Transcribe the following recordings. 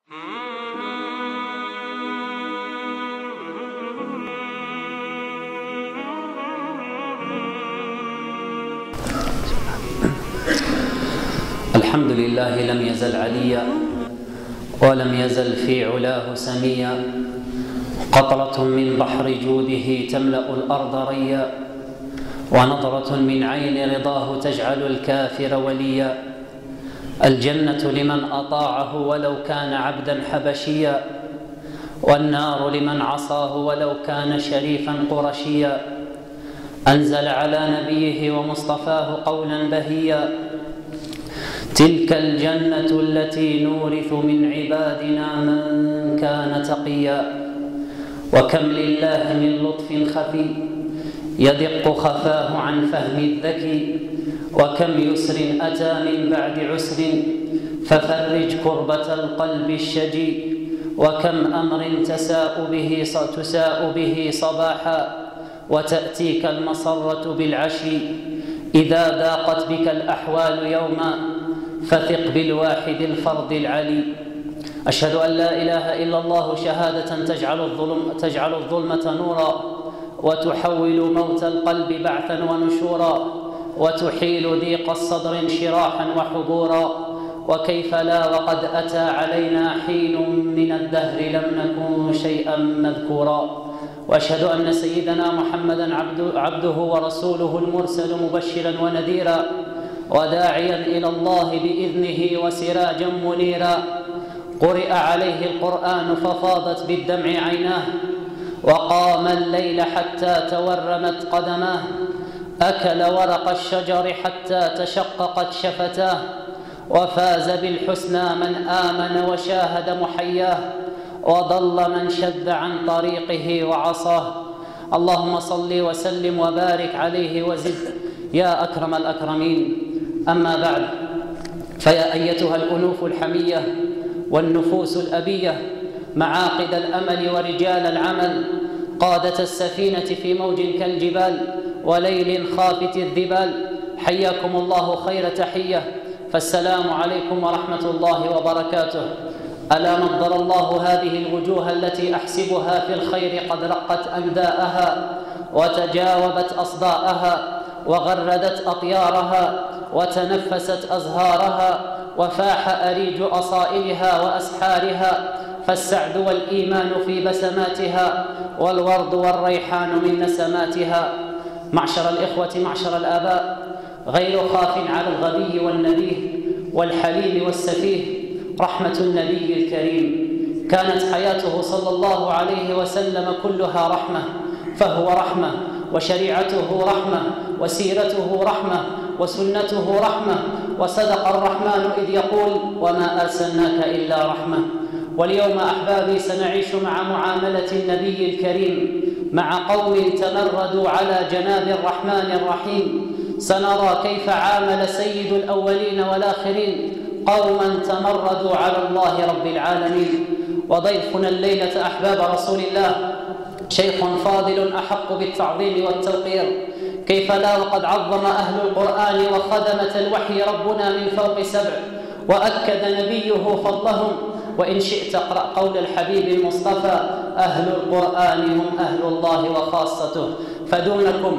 الحمد لله لم يزل عليا ولم يزل في علاه سميا، قطرة من بحر جوده تملأ الأرض ريا، ونظرة من عين رضاه تجعل الكافر وليا. الجنة لمن أطاعه ولو كان عبدا حبشيا، والنار لمن عصاه ولو كان شريفا قرشيا. أنزل على نبيه ومصطفاه قولا بهيا: تلك الجنة التي نورث من عبادنا من كان تقيا. وكم لله من لطف خفي يدق خفاه عن فهم الذكي، وكم يسر أتى من بعد عسر ففرج كربة القلب الشجي. وكم أمر تساء به صباحا وتأتيك المسرة بالعشي. إذا ضاقت بك الأحوال يوما فثق بالواحد الفرد العلي. أشهد أن لا إله إلا الله شهادة تجعل الظلمة نورا، وتحول موت القلب بعثا ونشورا، وتحيل ضيق الصدر انشراحا وحبورا. وكيف لا وقد أتى علينا حين من الدهر لم نكن شيئا مذكورا. وأشهد أن سيدنا محمدا عبده ورسوله المرسل مبشرا ونذيرا، وداعيا إلى الله بإذنه وسراجا منيرا. قرئ عليه القرآن ففاضت بالدمع عيناه، وقام الليل حتى تورمت قدماه. أكل ورق الشجر حتى تشققت شفتاه، وفاز بالحسنى من آمن وشاهد محياه، وضل من شذ عن طريقه وعصاه. اللهم صل وسلم وبارك عليه وزد يا أكرم الأكرمين. أما بعد، فيا أيتها الأنوف الحمية والنفوس الأبية، معاقد الأمل ورجال العمل، قادة السفينة في موج كالجبال وليل خافت الذبال، حياكم الله خير تحية، فالسلام عليكم ورحمة الله وبركاته. ألا نضر الله هذه الوجوه التي أحسبها في الخير قد رقت أنداءها وتجاوبت أصداءها وغردت أطيارها وتنفست أزهارها وفاح أريج أصائلها وأسحارها، فالسعد والإيمان في بسماتها والورد والريحان من نسماتها. معشر الإخوة معشر الآباء، غير خاف على الغبي والنبيه والحليم والسفيه رحمة النبي الكريم. كانت حياته صلى الله عليه وسلم كلها رحمة، فهو رحمة، وشريعته رحمة، وسيرته رحمة، وسنته رحمة. وصدق الرحمن إذ يقول: وما أرسلناك إلا رحمة. واليوم أحبابي سنعيش مع معاملة النبي الكريم مع قوم تمردوا على جناب الرحمن الرحيم. سنرى كيف عامل سيد الأولين والآخرين قوما تمردوا على الله رب العالمين. وضيفنا الليلة أحباب رسول الله شيخ فاضل أحق بالتعظيم والتوقير، كيف لا وقد عظم أهل القرآن وخدمة الوحي ربنا من فوق 7، وأكد نبيه فضلهم. وإن شئت اقرأ قول الحبيب المصطفى: أهل القرآن هم أهل الله وخاصته، فدونكم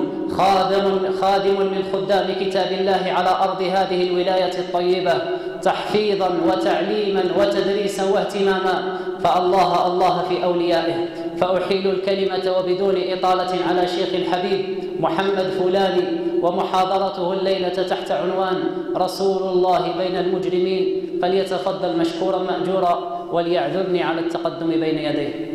خادم من خدام كتاب الله على أرض هذه الولاية الطيبة، تحفيظا وتعليما وتدريسا واهتماما، فالله الله في أوليائه. فأحيل الكلمة وبدون إطالة على شيخ الحبيب محمد فلاني، ومحاضرته الليلة تحت عنوان رسول الله بين المجرمين، فليتفضل مشكورا مأجورا وليعذرني على التقدم بين يديه.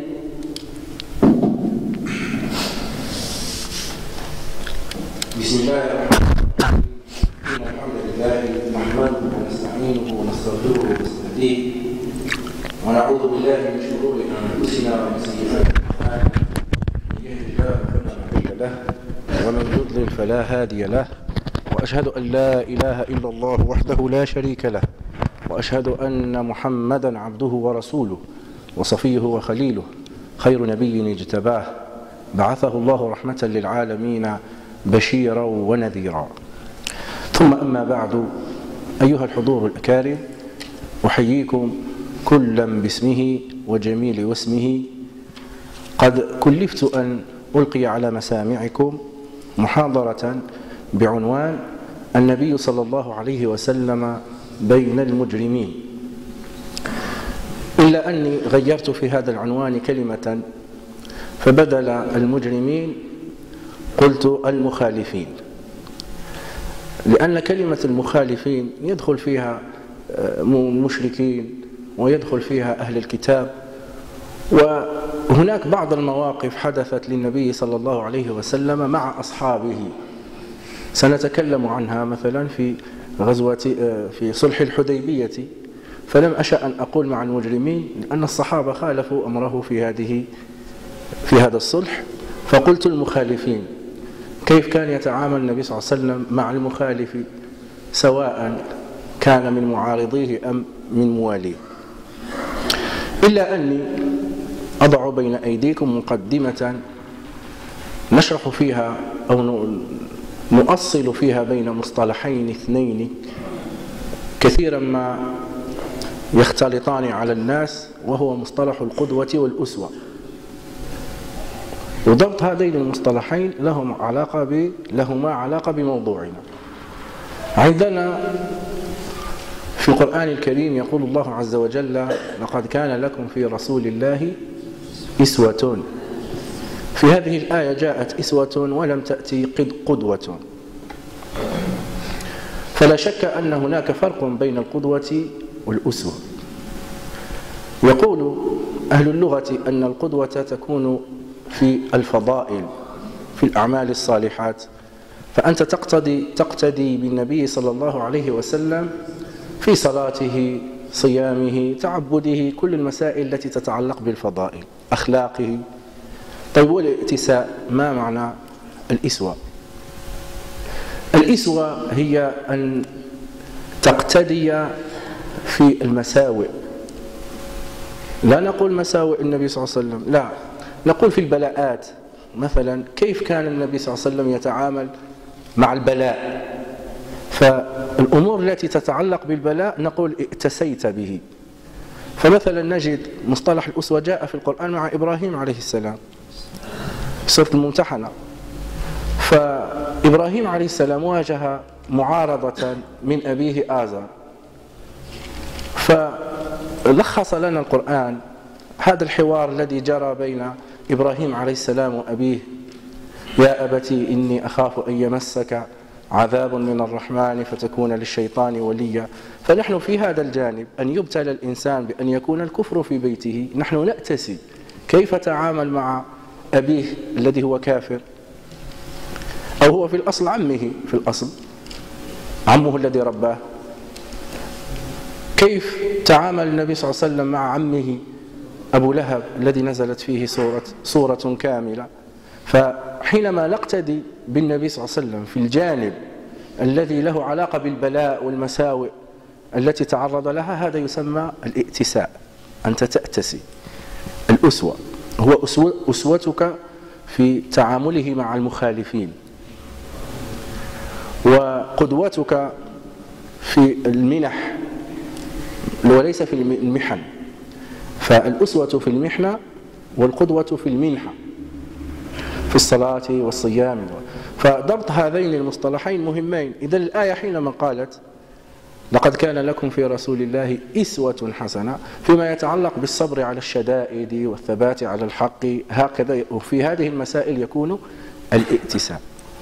بسم الله الرحمن الرحيم. إن الحمد لله نحمده ونستعينه ونستغفره ونستهديه، ونعوذ بالله من شرور أنفسنا ومن سيئات أعمالنا. من يهد الله فلا مضل له ومن يضلل فلا هادي له. وأشهد أن لا إله إلا الله وحده لا شريك له، وأشهد أن محمدا عبده ورسوله وصفيه وخليله، خير نبي اجتباه، بعثه الله رحمة للعالمين بشيرا ونذيرا. ثم أما بعد، أيها الحضور الأكارم، أحييكم كلا باسمه وجميل واسمه قد كلفت أن ألقي على مسامعكم محاضرة بعنوان النبي صلى الله عليه وسلم بين المجرمين، إلا أني غيرت في هذا العنوان كلمة، فبدل المجرمين قلت المخالفين، لأن كلمة المخالفين يدخل فيها المشركين ويدخل فيها أهل الكتاب، وهناك بعض المواقف حدثت للنبي صلى الله عليه وسلم مع أصحابه سنتكلم عنها، مثلا في في صلح الحديبية، فلم أشأ أن أقول مع المجرمين لأن الصحابة خالفوا أمره في هذا الصلح، فقلت المخالفين. كيف كان يتعامل النبي صلى الله عليه وسلم مع المخالف سواء كان من معارضيه أم من مواليه؟ إلا أني أضع بين أيديكم مقدمة نشرح فيها أو نؤصل فيها بين مصطلحين اثنين كثيرا ما يختلطان على الناس، وهو مصطلح القدوة والأسوة. وضبط هذين المصطلحين لهما علاقة بموضوعنا. عندنا في القرآن الكريم يقول الله عز وجل: لقد كان لكم في رسول الله إسوة. في هذه الآية جاءت إسوة ولم تأتي قدوة، فلا شك أن هناك فرق بين القدوة والأسوة. يقول أهل اللغة أن القدوة تكون في الفضائل، في الأعمال الصالحات، فأنت تقتدي بالنبي صلى الله عليه وسلم في صلاته، صيامه، تعبده، كل المسائل التي تتعلق بالفضائل، أخلاقه. طيب، والائتساء ما معنى الإسوة؟ الإسوة هي أن تقتدي في المساوئ، لا نقول مساوئ النبي صلى الله عليه وسلم، لا، نقول في البلاءات. مثلا كيف كان النبي صلى الله عليه وسلم يتعامل مع البلاء؟ فالأمور التي تتعلق بالبلاء نقول ائتسيت به. فمثلا نجد مصطلح الأسوة جاء في القرآن مع إبراهيم عليه السلام، سورة الممتحنة. فإبراهيم عليه السلام واجه معارضة من أبيه آزر، فلخص لنا القرآن هذا الحوار الذي جرى بين إبراهيم عليه السلام وأبيه: يا أبتي إني أخاف أن يمسك عذاب من الرحمن فتكون للشيطان وليا. فنحن في هذا الجانب أن يبتلى الإنسان بأن يكون الكفر في بيته، نحن نأتسي كيف تعامل مع أبيه الذي هو كافر، أو هو في الأصل عمه، في الأصل عمه الذي رباه. كيف تعامل النبي صلى الله عليه وسلم مع عمه أبو لهب الذي نزلت فيه سورة كاملة؟ فحينما نقتدي بالنبي صلى الله عليه وسلم في الجانب الذي له علاقة بالبلاء والمساوئ التي تعرض لها، هذا يسمى الائتساء، أنت تأتسي. الأسوة هو أسوتك في تعامله مع المخالفين، وقدوتك في المنح وليس في المحن. فالأسوة في المحنة والقدوة في المنحة، في الصلاة والصيام. فضبط هذين المصطلحين مهمين. إذا الآية حينما قالت لقد كان لكم في رسول الله إسوة حسنة فيما يتعلق بالصبر على الشدائد والثبات على الحق، هكذا وفي هذه المسائل يكون الائتساء.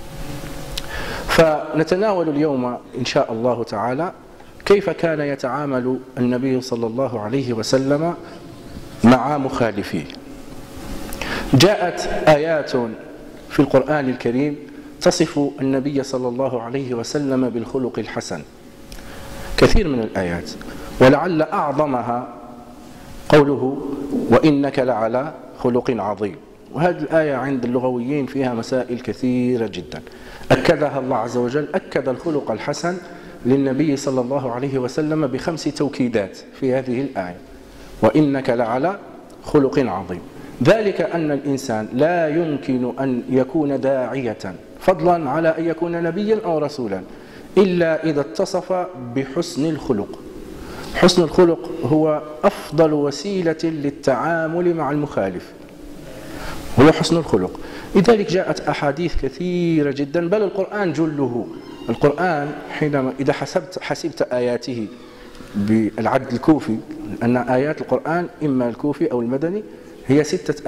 فنتناول اليوم إن شاء الله تعالى كيف كان يتعامل النبي صلى الله عليه وسلم مع مخالفيه. جاءت آيات في القرآن الكريم تصف النبي صلى الله عليه وسلم بالخلق الحسن، كثير من الآيات، ولعل أعظمها قوله وإنك لعلى خلق عظيم. وهذه الآية عند اللغويين فيها مسائل كثيرة جدا، أكدها الله عز وجل، أكد الخلق الحسن للنبي صلى الله عليه وسلم ب5 توكيدات في هذه الآية: وإنك لعلى خلق عظيم. ذلك أن الإنسان لا يمكن أن يكون داعية فضلا على أن يكون نبيا أو رسولا إلا إذا اتصف بحسن الخلق. حسن الخلق هو أفضل وسيلة للتعامل مع المخالف، هو حسن الخلق. لذلك جاءت أحاديث كثيرة جدا، بل القرآن جله. القرآن حينما إذا حسبت آياته بالعد الكوفي، أن آيات القرآن إما الكوفي أو المدني هي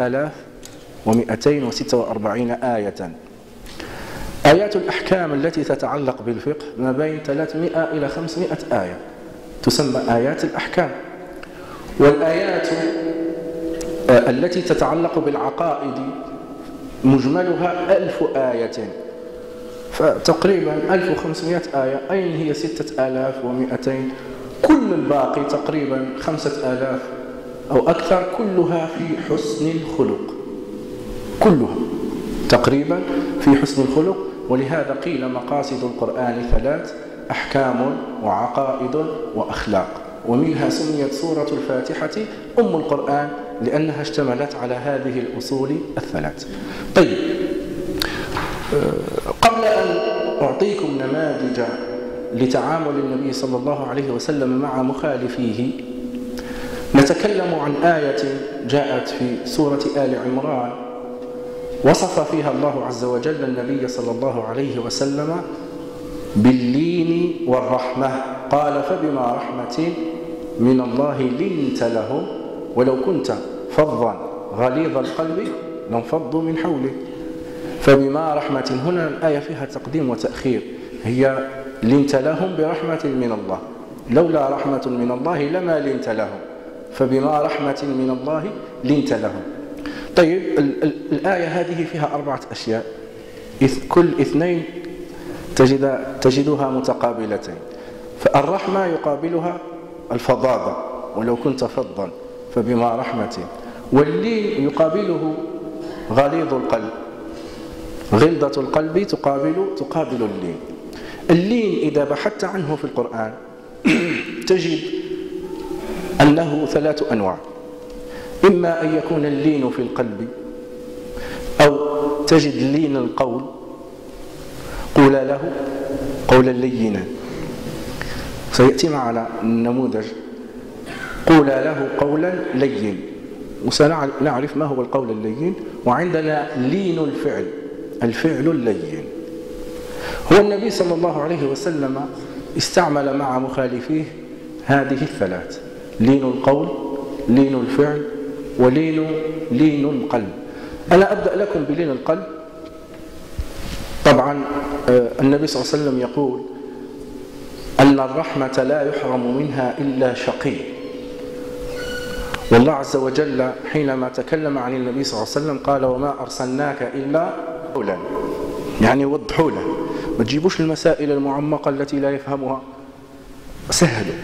6246 آية. آيات الأحكام التي تتعلق بالفقه ما بين 300 إلى 500 آية تسمى آيات الأحكام. والآيات التي تتعلق بالعقائد مجملها 1000 آية، فتقريبا 1500 آية. أين هي 6200؟ كل الباقي تقريبا 5000 أو أكثر كلها في حسن الخلق، كلها تقريبا في حسن الخلق. ولهذا قيل مقاصد القرآن 3: أحكام وعقائد وأخلاق، ومنها سميت سورة الفاتحة أم القرآن لأنها اشتملت على هذه الأصول الثلاث. طيب، قبل أن أعطيكم نماذج لتعامل النبي صلى الله عليه وسلم مع مخالفيه، نتكلم عن آية جاءت في سورة آل عمران وصف فيها الله عز وجل النبي صلى الله عليه وسلم باللين والرحمة. قال: فبما رحمة من الله لنت لهم ولو كنت فظا غليظ القلب لانفضوا من حولك. فبما رحمة، هنا الآية فيها تقديم وتأخير، هي لنت لهم برحمة من الله، لولا رحمة من الله لما لنت لهم، فبما رحمة من الله لنت لهم. طيب، الآية هذه فيها 4 أشياء، كل 2 تجدها متقابلتين. فالرحمة يقابلها الفظاظة، ولو كنت فظا فبما رحمة. واللين يقابله غليظ القلب، غلظة القلب تقابل اللين. اللين إذا بحثت عنه في القرآن تجد أنه 3 أنواع: إما أن يكون اللين في القلب، أو تجد لين القول، قول له قولا لينا، سيأتي معنا النموذج، قول له قولا لين، وسنعرف ما هو القول اللين. وعندنا لين الفعل، الفعل اللين. هو النبي صلى الله عليه وسلم استعمل مع مخالفيه هذه 3: لين القول، لين الفعل، ولين القلب. أنا أبدأ لكم بلين القلب. طبعا النبي صلى الله عليه وسلم يقول أن الرحمة لا يحرم منها إلا شقي. والله عز وجل حينما تكلم عن النبي صلى الله عليه وسلم قال: وما أرسلناك إلا رسولا، يعني وضحوا له، ما تجيبوش المسائل المعمقة التي لا يفهمها، سهلوا.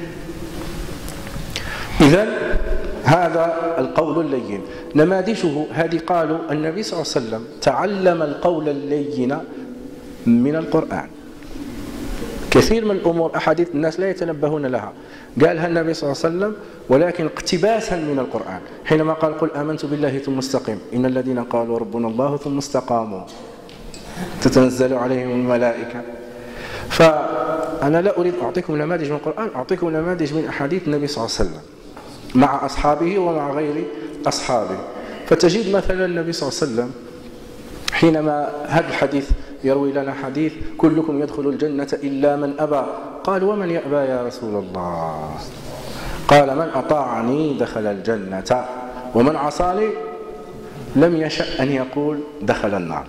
إذن هذا القول اللين. نماذجه هذه قالوا النبي صلى الله عليه وسلم تعلم القول اللين من القرآن. كثير من الأمور أحاديث الناس لا يتنبهون لها قالها النبي صلى الله عليه وسلم، ولكن اقتباسا من القرآن، حينما قال: قل آمنت بالله ثم استقم إن الذين قالوا ربنا الله ثم استقاموا تتنزل عليهم الملائكة. فأنا لا أريد أعطيكم نماذج من القرآن، أعطيكم نماذج من أحاديث النبي صلى الله عليه وسلم مع أصحابه ومع غير أصحابه. فتجد مثلا النبي صلى الله عليه وسلم حينما هذا الحديث يروي لنا حديث: كلكم يدخل الجنة إلا من أبى. قال: ومن يأبى يا رسول الله؟ قال: من أطاعني دخل الجنة ومن عصاني لم يشأ أن يقول دخل النار.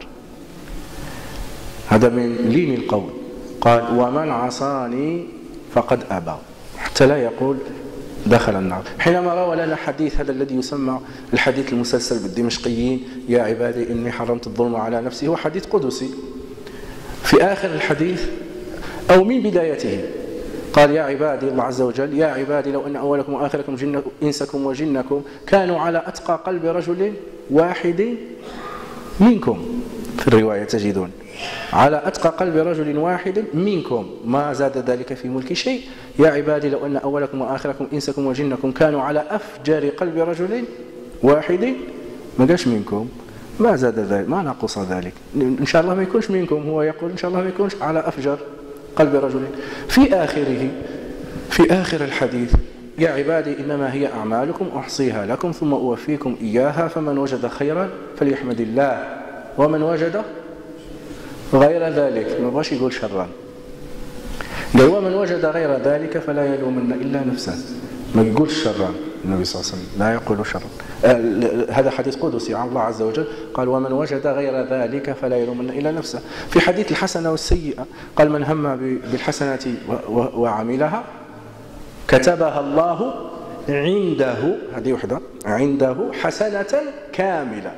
هذا من لين القول. قال: ومن عصاني فقد أبى، حتى لا يقول دخل النار. حينما روى لنا حديث هذا الذي يسمى الحديث المسلسل بالدمشقيين: يا عبادي إني حرمت الظلم على نفسي، هو حديث قدسي. في آخر الحديث أو من بدايته قال: يا عبادي، الله عز وجل: يا عبادي لو أن أولكم وآخركم إنسكم وجنكم كانوا على أتقى قلب رجل واحد منكم. في الرواية تجدون على أتقى قلب رجل واحد منكم ما زاد ذلك في ملك شيء. يا عبادي لو أن أولكم وآخركم إنسكم وجنكم كانوا على أفجر قلب رجل واحد، ما قالش منكم، ما زاد ذلك، ما نقص ذلك. إن شاء الله ما يكونش منكم، هو يقول إن شاء الله ما يكونش على أفجر قلب رجل. في آخر الحديث يا عبادي إنما هي أعمالكم أحصيها لكم ثم أوفيكم إياها فمن وجد خيرا فليحمد الله ومن وجد غير ذلك، ما بغاش يقول شرا، قال ومن وجد غير ذلك فلا يلومن إلا نفسه، ما يقولش شرا. النبي صلى الله عليه وسلم لا يقول شرا. هذا حديث قدسي عن الله عز وجل، قال ومن وجد غير ذلك فلا يلومن إلا نفسه. في حديث الحسنة والسيئة قال من هم بالحسنة وعملها كتبها الله عنده، هذه وحدة، عنده حسنة كاملة،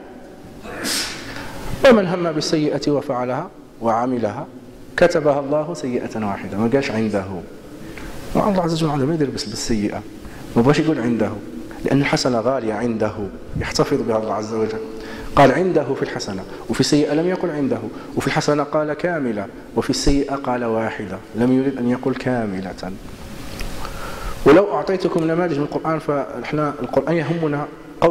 ومن هم بالسيئة وفعلها وعملها كتبها الله سيئة واحدة. ما قالش عنده، الله عز وجل ما يدير بس بالسيئة، ما بغاش يقول عنده، لأن الحسنة غالية عنده يحتفظ بها الله عز وجل. قال عنده في الحسنة، وفي السيئة لم يقل عنده، وفي الحسنة قال كاملة، وفي السيئة قال واحدة، لم يريد أن يقول كاملة. ولو أعطيتكم نماذج من القرآن، فإحنا القرآن يهمنا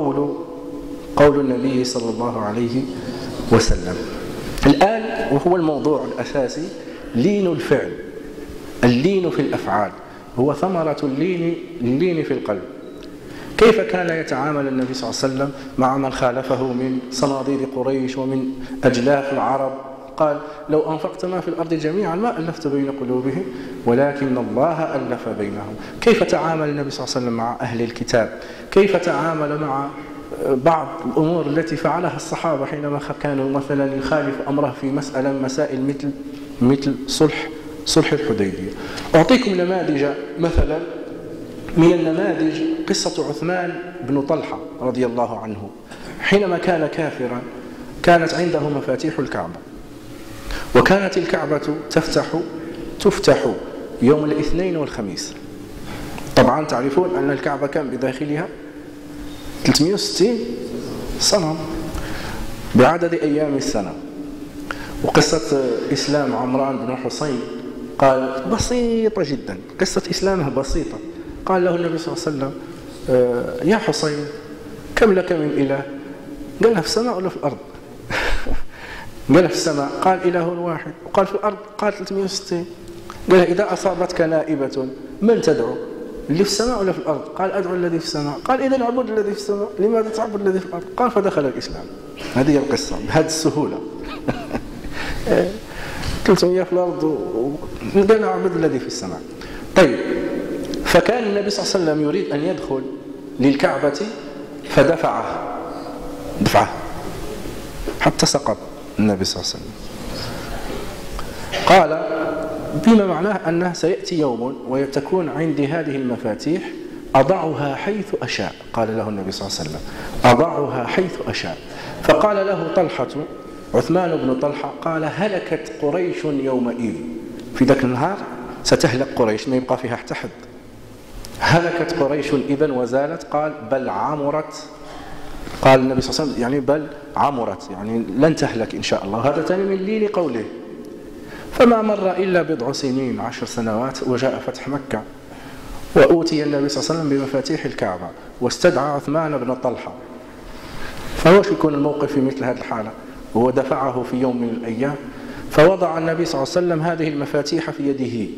قول النبي صلى الله عليه وسلم. الآن وهو الموضوع الأساسي، لين الفعل، اللين في الأفعال هو ثمرة اللين في القلب. كيف كان يتعامل النبي صلى الله عليه وسلم مع من خالفه من صناديد قريش ومن أجلاف العرب؟ قال لو أنفقت ما في الأرض جميعا ما ألفت بين قلوبهم ولكن الله ألف بينهم. كيف تعامل النبي صلى الله عليه وسلم مع أهل الكتاب؟ كيف تعامل مع بعض الأمور التي فعلها الصحابة حينما كانوا مثلا يخالف أمره في مسائل مثل صلح الحديبية؟ أعطيكم نماذج. مثلا من النماذج قصة عثمان بن طلحة رضي الله عنه، حينما كان كافرا كانت عنده مفاتيح الكعبة، وكانت الكعبة تفتح يوم الاثنين والخميس. طبعا تعرفون أن الكعبة كان بداخلها 360 صنم بعدد أيام السنة. وقصة إسلام عمران بن حصين قال بسيطة جدا، قصة إسلامه بسيطة. قال له النبي صلى الله عليه وسلم يا حصين كم لك من إله؟ قال له في السماء ولا في الأرض؟ قال في السماء. قال إله واحد. وقال في الأرض؟ قال 360. قال إذا أصابتك نائبة من تدعو؟ اللي في السماء ولا في الأرض؟ قال أدعو الذي في السماء. قال إذا اعبد الذي في السماء، لماذا تعبد الذي في الأرض؟ قال فدخل الإسلام. هذه القصة بهذه السهولة. 300 في الأرض وقال أعبد الذي في السماء. طيب، فكان النبي صلى الله عليه وسلم يريد أن يدخل للكعبة فدفعه حتى سقط النبي صلى الله عليه وسلم. قال بما معناه أنه سيأتي يوم وتكون عندي هذه المفاتيح أضعها حيث أشاء. قال له النبي صلى الله عليه وسلم أضعها حيث أشاء. فقال له طلحة، عثمان بن طلحة، قال هلكت قريش يومئذ، في ذاك النهار ستهلك قريش، ما يبقى فيها حتى حد. هلكت قريش إذن وزالت. قال بل عمرت. قال النبي صلى الله عليه وسلم يعني بل عمرت، يعني لن تهلك إن شاء الله. هذا ثاني من لين قوله. فما مر إلا بضع سنين، 10 سنوات، وجاء فتح مكة، وأوتي النبي صلى الله عليه وسلم بمفاتيح الكعبة، واستدعى عثمان بن طلحة. فهو شو يكون الموقف في مثل هذه الحالة؟ هو دفعه في يوم من الأيام، فوضع النبي صلى الله عليه وسلم هذه المفاتيح في يده،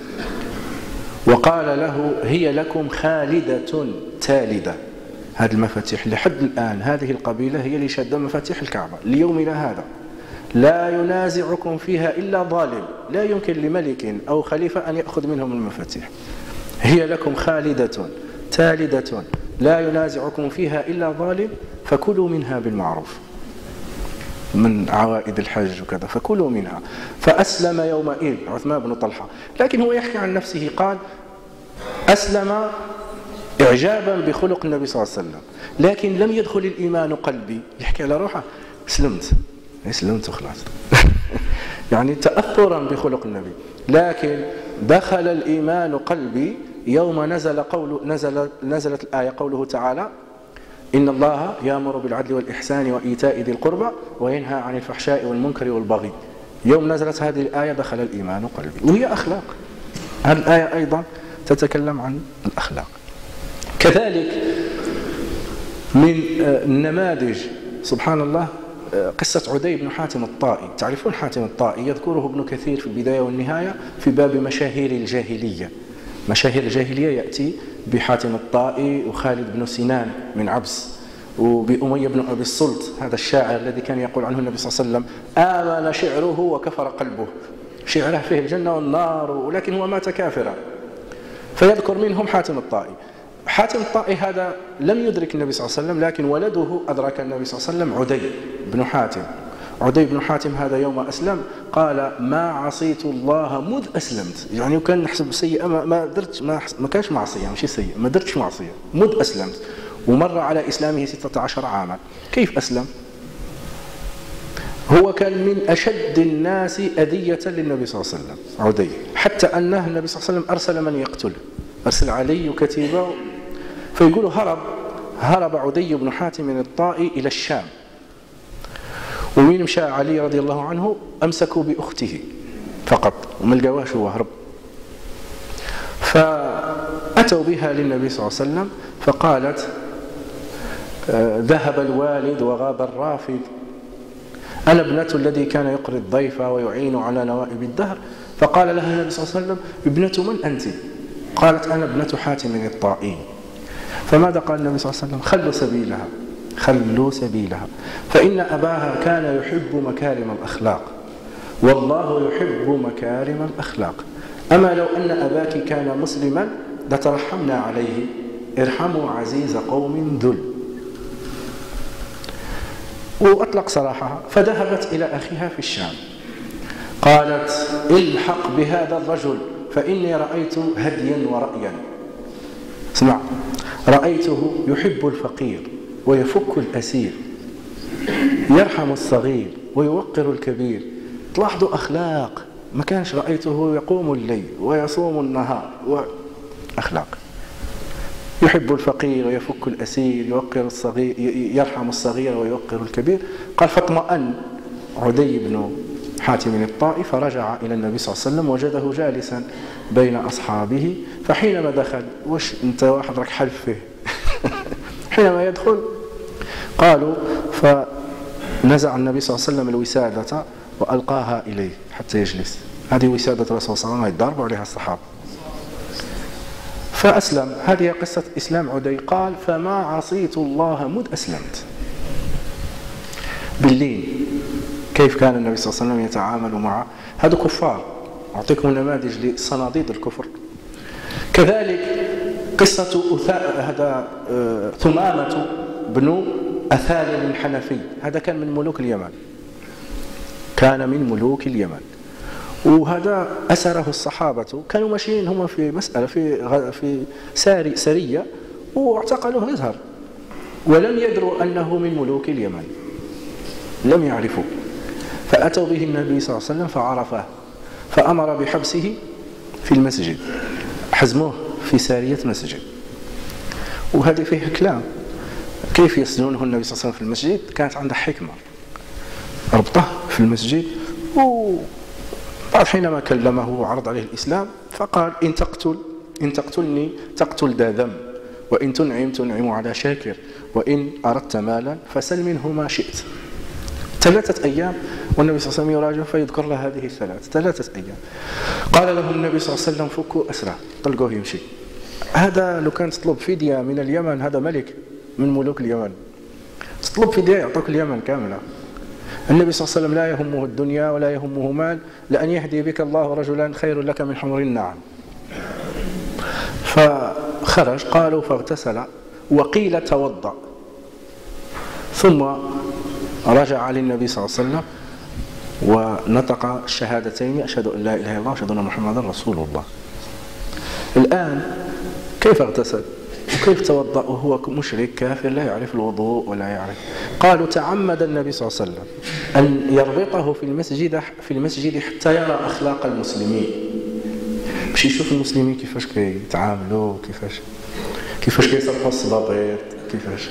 وقال له هي لكم خالدة تالدة. هذه المفاتيح لحد الآن هذه القبيلة هي اللي شادة مفاتيح الكعبة ليومنا هذا، لا ينازعكم فيها إلا ظالم، لا يمكن لملك أو خليفة أن يأخذ منهم المفاتيح. هي لكم خالدة تالدة لا ينازعكم فيها إلا ظالم فكلوا منها بالمعروف، من عوائد الحج وكذا، فكلوا منها. فأسلم يومئذ عثمان بن طلحة. لكن هو يحكي عن نفسه قال أسلم إعجابا بخلق النبي صلى الله عليه وسلم، لكن لم يدخل الإيمان قلبي. يحكي على روحه سلمت وخلاص. يعني تأثرا بخلق النبي، لكن دخل الإيمان قلبي يوم نزلت الآية قوله تعالى إن الله يأمر بالعدل والإحسان وإيتاء ذي القربى وينهى عن الفحشاء والمنكر والبغي. يوم نزلت هذه الآية دخل الإيمان قلبي، وهي أخلاق. هذه الآية أيضا تتكلم عن الأخلاق. كذلك من النماذج سبحان الله قصة عدي بن حاتم الطائي. تعرفون حاتم الطائي؟ يذكره ابن كثير في البداية والنهاية في باب مشاهير الجاهلية. مشاهير الجاهلية يأتي بحاتم الطائي وخالد بن سنان من عبس وبأمية بن أبي السلط، هذا الشاعر الذي كان يقول عنه النبي صلى الله عليه وسلم آمن شعره وكفر قلبه، شعره فيه الجنة والنار ولكن هو مات كافرا. فيذكر منهم حاتم الطائي. حاتم الطائي هذا لم يدرك النبي صلى الله عليه وسلم، لكن ولده أدرك النبي صلى الله عليه وسلم، عدي بن حاتم. عدي بن حاتم هذا يوم أسلم قال ما عصيت الله مذ أسلمت، يعني كان نحسب سيئة ما كانش معصية، ماشي سيئة، ما درتش معصية مذ أسلمت، ومر على إسلامه 16 عاما. كيف أسلم؟ هو كان من أشد الناس أذية للنبي صلى الله عليه وسلم عدي، حتى أنه النبي صلى الله عليه وسلم أرسل من يقتله، أرسل علي وكتيبه. فيقولوا هرب عدي بن حاتم من الطائي إلى الشام، ومين مشى علي رضي الله عنه أمسكوا بأخته فقط وما لقاوهاش، هو هرب. فأتوا بها للنبي صلى الله عليه وسلم فقالت ذهب الوالد وغاب الرافد، أنا ابنة الذي كان يقري الضيف ويعين على نوائب الدهر. فقال لها النبي صلى الله عليه وسلم ابنة من أنت؟ قالت أنا ابنة حاتم الطائي. فماذا قال النبي صلى الله عليه وسلم؟ خلوا سبيلها فإن أباها كان يحب مكارم الأخلاق والله يحب مكارم الأخلاق، أما لو أن أباك كان مسلما لترحمنا عليه، ارحموا عزيز قوم ذل. وأطلق سراحها. فذهبت إلى أخيها في الشام قالت الحق بهذا الرجل فإني رأيت هديا ورأيا. اسمع، رأيته يحب الفقير ويفك الأسير، يرحم الصغير ويوقر الكبير. تلاحظوا أخلاق، ما كانش رأيته يقوم الليل ويصوم النهار، أخلاق. يحب الفقير ويفك الأسير، يوقر الصغير، يرحم الصغير ويوقر الكبير. قال فاطمأن عدي بن حاتم الطائي فرجع إلى النبي صلى الله عليه وسلم وجده جالسا بين أصحابه. فحينما دخل، وش أنت واحد راك حلف فيه حينما يدخل قالوا فنزع النبي صلى الله عليه وسلم الوسادة وألقاها إليه حتى يجلس. هذه وسادة الرسول صلى الله عليه وسلم يضرب عليها الصحابة. فأسلم. هذه قصة إسلام عدي. قال فما عصيت الله مذ أسلمت. بالليل كيف كان النبي صلى الله عليه وسلم يتعامل مع هذا كفار؟ أعطيكم نماذج لصناديد الكفر. كذلك قصة هذا ثمامة بن أثال الحنفي، هذا كان من ملوك اليمن، كان من ملوك اليمن، وهذا أسره الصحابة. كانوا ماشيين هم في مسألة في سرية واعتقلوه يظهر، ولم يدروا أنه من ملوك اليمن، لم يعرفوا. فأتوا به النبي صلى الله عليه وسلم فعرفه، فأمر بحبسه في المسجد، حزموه في سارية مسجد. وهذه فيها كلام كيف يسجنونه النبي صلى الله عليه وسلم في المسجد. كانت عنده حكمة، ربطه في المسجد. وبعد حينما كلمه وعرض عليه الإسلام فقال إن تقتلني تقتل ذا ذنب، وإن تنعم على شاكر، وإن أردت مالا فسل منه ما شئت. 3 أيام والنبي صلى الله عليه وسلم يراجع فيذكر له هذه 3 أيام. قال له النبي صلى الله عليه وسلم فكوا أسرع، طلقوه يمشي. هذا لو كان تطلب فدية من اليمن، هذا ملك من ملوك اليمن، تطلب فدية يعطوك اليمن كاملة. النبي صلى الله عليه وسلم لا يهمه الدنيا ولا يهمه مال، لأن يهدي بك الله رجلا خير لك من حمر النعم. فخرج. قالوا فاغتسل وقيل توضأ، ثم رجع للنبي صلى الله عليه وسلم ونطق الشهادتين أشهد أن لا إله إلا الله وأشهد أن محمدا رسول الله. الآن كيف اغتسل وكيف توضأ وهو مشرك كافر لا يعرف الوضوء ولا يعرف؟ قالوا تعمد النبي صلى الله عليه وسلم أن يربطه في المسجد حتى يرى أخلاق المسلمين، باش يشوف المسلمين كيفاش كيتعاملوا، كيفاش كيصرفوا الصبابيط، كيفاش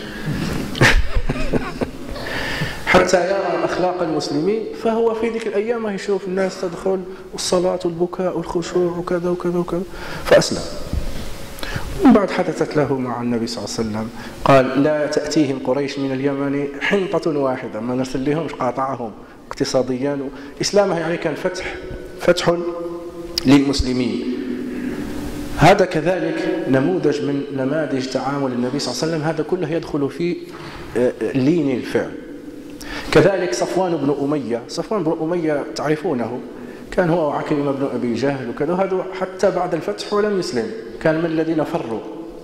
حتى يرى أخلاق المسلمين. فهو في ذيك الأيام يشوف الناس تدخل والصلاة والبكاء والخشوع وكذا وكذا وكذا، فأسلم. ومن بعد حدثت له مع النبي صلى الله عليه وسلم قال لا تأتيهم قريش من اليمن حنطة واحدة، ما نرسل لهمش، قاطعهم اقتصاديا. إسلامه يعني كان فتح للمسلمين. هذا كذلك نموذج من نماذج تعامل النبي صلى الله عليه وسلم، هذا كله يدخل في لين الفعل. كذلك صفوان بن أمية، صفوان بن أمية تعرفونه، كان هو وعكرمة بن أبي جهل وكذا، هذا حتى بعد الفتح ولم يسلم، كان من الذين فروا،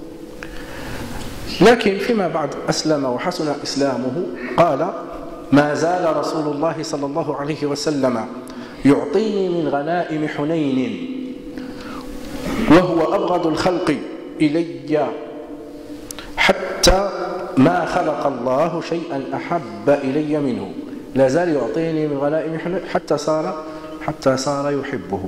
لكن فيما بعد أسلم وحسن إسلامه. قال: ما زال رسول الله صلى الله عليه وسلم يعطيني من غنائم حنين وهو أبغض الخلق إلي حتى ما خلق الله شيئا أحب إلي منه. لا زال يعطيني من غنائم حنين حتى صار يحبه.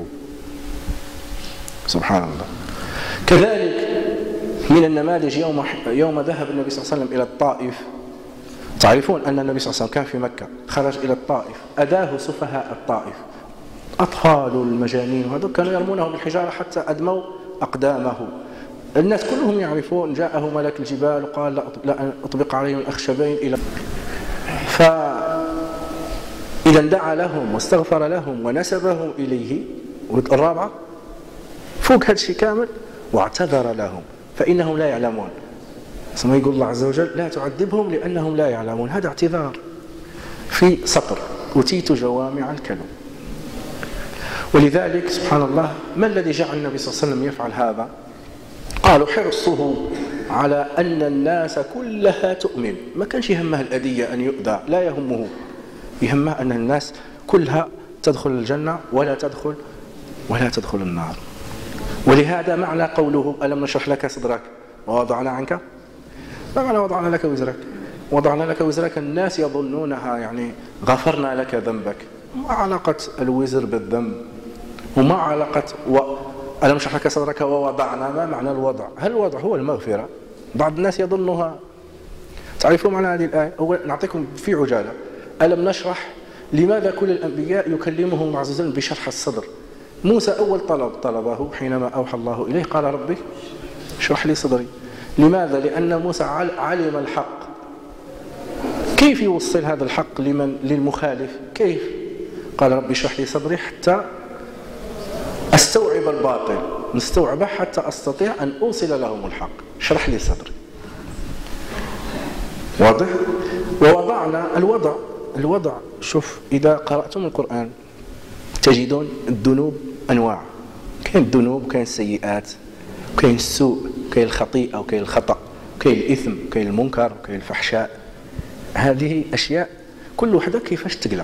سبحان الله. كذلك من النماذج يوم ذهب النبي صلى الله عليه وسلم إلى الطائف، تعرفون أن النبي صلى الله عليه وسلم كان في مكة، خرج إلى الطائف، أداه سفهاء الطائف، أطفال المجانين وهذول كانوا يرمونه بالحجارة حتى أدموا أقدامه. الناس كلهم يعرفون، جاءه ملك الجبال وقال: لا أطبق عليهم الأخشبين إلى فإذا دعا لهم واستغفر لهم ونسبهم إليه. والرابعة فوق هذا الشيء كامل: واعتذر لهم فإنهم لا يعلمون. ثم يقول الله عز وجل: لا تعذبهم لأنهم لا يعلمون. هذا اعتذار في سطر: أوتيت جوامع الكلم. ولذلك سبحان الله، ما الذي جعل النبي صلى الله عليه وسلم يفعل هذا؟ قالوا: حرصه على أن الناس كلها تؤمن. ما كانش يهمه الأذية أن يؤذى، لا يهمه، يهمه أن الناس كلها تدخل الجنة ولا تدخل النار. ولهذا معنى قوله: ألم نشرح لك صدرك ووضعنا عنك، ما معنى وضعنا لك وزرك؟ وضعنا لك وزرك الناس يظنونها يعني غفرنا لك ذنبك. ما علاقة الوزر بالذنب؟ وما علاقة ألم نشرح لك صدرك ووضعنا؟ ما معنى الوضع؟ هل الوضع هو المغفرة؟ بعض الناس يظنها. تعرفون معنى هذه الآية؟ نعطيكم في عجالة. ألم نشرح، لماذا كل الأنبياء يكلمهم الله عز وجل بشرح الصدر؟ موسى أول طلبه حينما أوحى الله إليه قال: ربي اشرح لي صدري. لماذا؟ لأن موسى علم الحق. كيف يوصل هذا الحق للمخالف؟ كيف؟ قال: ربي اشرح لي صدري حتى أستوعب الباطل، نستوعبه حتى أستطيع أن أوصل لهم الحق. اشرح لي صدري. واضح؟ ووضعنا الوضع. شوف، إذا قرأتم القرآن تجدون الذنوب أنواع. كاين الذنوب وكاين السيئات وكاين السوء وكاين الخطيئة وكاين الخطأ وكاين الإثم وكاين المنكر وكاين الفحشاء. هذه أشياء كل وحدة كيفاش تقلع.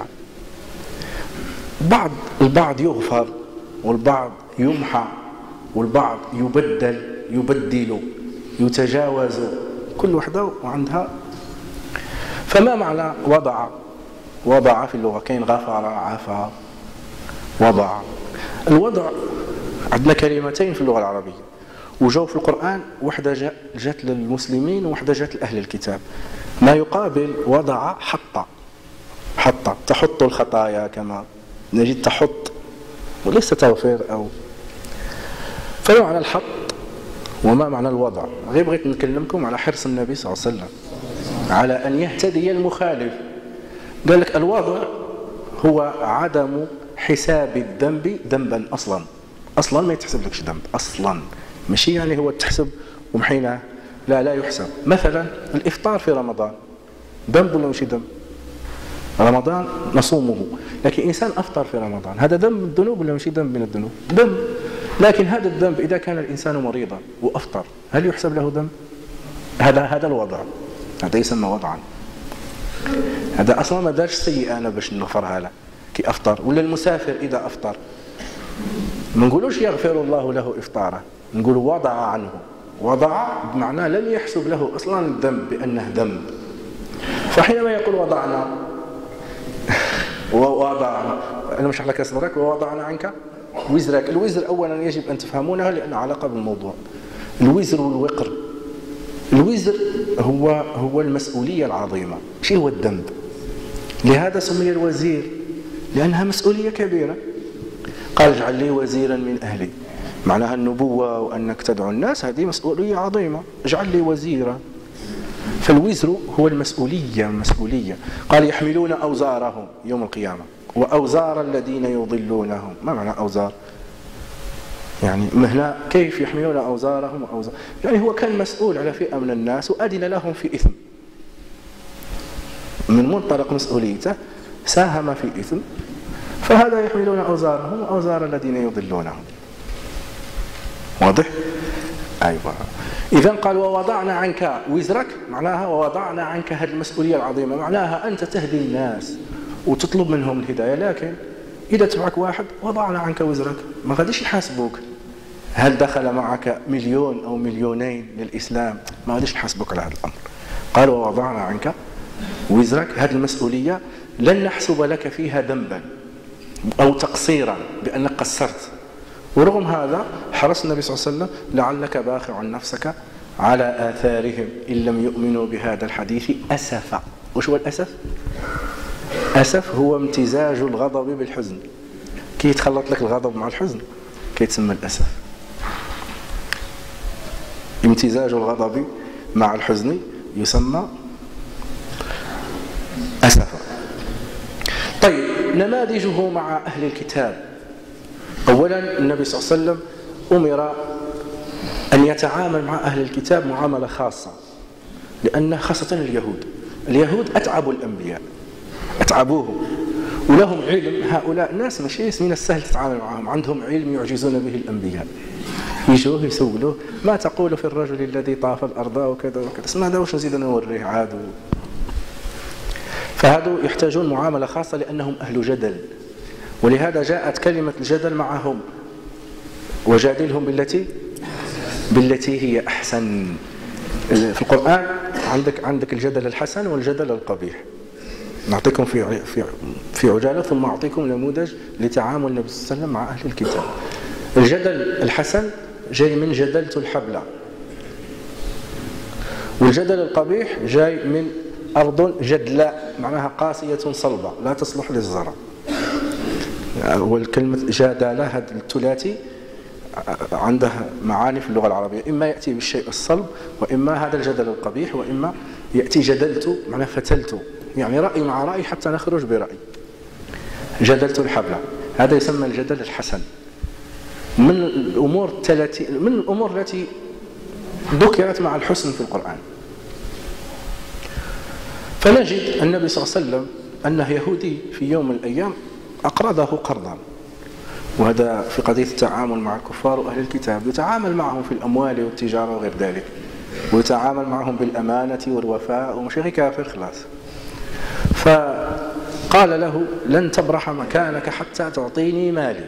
البعض يغفر والبعض يمحى والبعض يبدل يتجاوز، كل وحدة وعندها. فما معنى وضع في اللغة؟ كاين غفر، عفا، وضع. الوضع عندنا كلمتين في اللغة العربية وجاءوا في القرآن، واحدة جات للمسلمين وواحدة جات لأهل الكتاب. ما يقابل وضع حط، تحط الخطايا كما نجد تحط، وليس تغفر أو. فما معنى الحط وما معنى الوضع؟ غير بغيت نكلمكم على حرص النبي صلى الله عليه وسلم على أن يهتدي المخالف. قال لك: الوضع هو عدم حساب الذنب ذنبا أصلا ما يتحسب لكش ذنب أصلا، ماشي يعني هو تحسب ومحيناه، لا يحسب. مثلا الإفطار في رمضان ذنب ولا ماشي ذنب؟ رمضان نصومه، لكن إنسان أفطر في رمضان، هذا ذنب من الذنوب ولا ماشي ذنب من الذنوب؟ ذنب. لكن هذا الذنب إذا كان الإنسان مريضا وأفطر، هل يحسب له ذنب؟ هذا الوضع، هذا يسمى وضعا. هذا أصلا ما دارش سيئة أنا باش نغفرها له كي أفطر. ولا المسافر إذا أفطر ما نقولوش يغفر الله له إفطاره، نقول وضع عنه. وضع بمعنى لم يحسب له أصلا الذنب بأنه ذنب. فحينما يقول وضعنا أنا مشرح لك صدرك ووضعنا عنك وزرك. الوزر أولا يجب أن تفهمونها لأنه علاقة بالموضوع. الوزر والوقر. الوزر هو المسؤولية العظيمة، شيء هو الذنب. لهذا سمي الوزير لأنها مسؤولية كبيرة. قال: اجعل لي وزيرا من أهلي، معناها النبوة وأنك تدعو الناس، هذه مسؤولية عظيمة. اجعل لي وزيرا. فالوزر هو المسؤولية. قال: يحملون أوزارهم يوم القيامة وأوزار الذين يضلونهم. ما معنى أوزار؟ يعني هنا كيف يحملون أوزارهم وأوزار، يعني هو كان مسؤول على فئة من الناس وأذن لهم في إثم، من منطلق مسؤوليته ساهم في إثم، فهذا يحملون أوزارهم وأوزار الذين يضلونهم. واضح؟ أيوة. إذا قال ووضعنا عنك وزرك، معناها ووضعنا عنك هذه المسؤولية العظيمة، معناها أنت تهدي الناس وتطلب منهم الهداية، لكن إذا تبعك واحد وضعنا عنك وزرك ما غاديش نحاسبوك. هل دخل معك 1,000,000 أو 2,000,000 للإسلام، ما غاديش نحاسبوك على هذا الأمر. قال ووضعنا عنك وزرك، هذه المسؤولية لن نحسب لك فيها ذنبا أو تقصيرا بأنك قصرت. ورغم هذا حرص النبي صلى الله عليه وسلم لعلك باخع نفسك على آثارهم إن لم يؤمنوا بهذا الحديث أسفا. وش هو الأسف؟ أسف هو امتزاج الغضب بالحزن، كي يتخلط لك الغضب مع الحزن كيتسمى الأسف. امتزاج الغضب مع الحزن يسمى أسفا. طيب، نماذجه مع أهل الكتاب. أولا النبي صلى الله عليه وسلم أمر أن يتعامل مع أهل الكتاب معاملة خاصة، لأن خاصة اليهود أتعبوا الأنبياء، أتعبوه ولهم علم. هؤلاء الناس ماشي من السهل تتعامل معهم، عندهم علم يعجزون به الأنبياء. يجوه يسولوه ما تقول في الرجل الذي طاف الأرض وكذا وكذا، اسمع هذا واش نزيد نوريه عاد. فهذا يحتاجون معاملة خاصة لأنهم أهل جدل، ولهذا جاءت كلمة الجدل معهم، وجادلهم بالتي هي أحسن. في القرآن عندك الجدل الحسن والجدل القبيح. نعطيكم في عجالة ثم أعطيكم نموذج لتعامل النبي صلى الله عليه وسلم مع أهل الكتاب. الجدل الحسن جاي من جدلت الحبل، والجدل القبيح جاي من أرض جدلاء، معناها قاسية صلبة لا تصلح للزرع. والكلمة جادلة هذا الثلاثي عندها معاني في اللغة العربية، إما يأتي بالشيء الصلب، وإما هذا الجدل القبيح، وإما يأتي جدلت معناه فتلت، يعني رأي مع رأي حتى نخرج برأي. جدلت الحبل هذا يسمى الجدل الحسن. من الأمور التي ذكرت مع الحسن في القرآن. فنجد النبي صلى الله عليه وسلم أنه يهودي في يوم من الأيام أقرضه قرضا، وهذا في قضية التعامل مع الكفار وأهل الكتاب، يتعامل معهم في الأموال والتجارة وغير ذلك، ويتعامل معهم بالأمانة والوفاء، ومش غير كافر خلاص. فقال له لن تبرح مكانك حتى تعطيني مالي.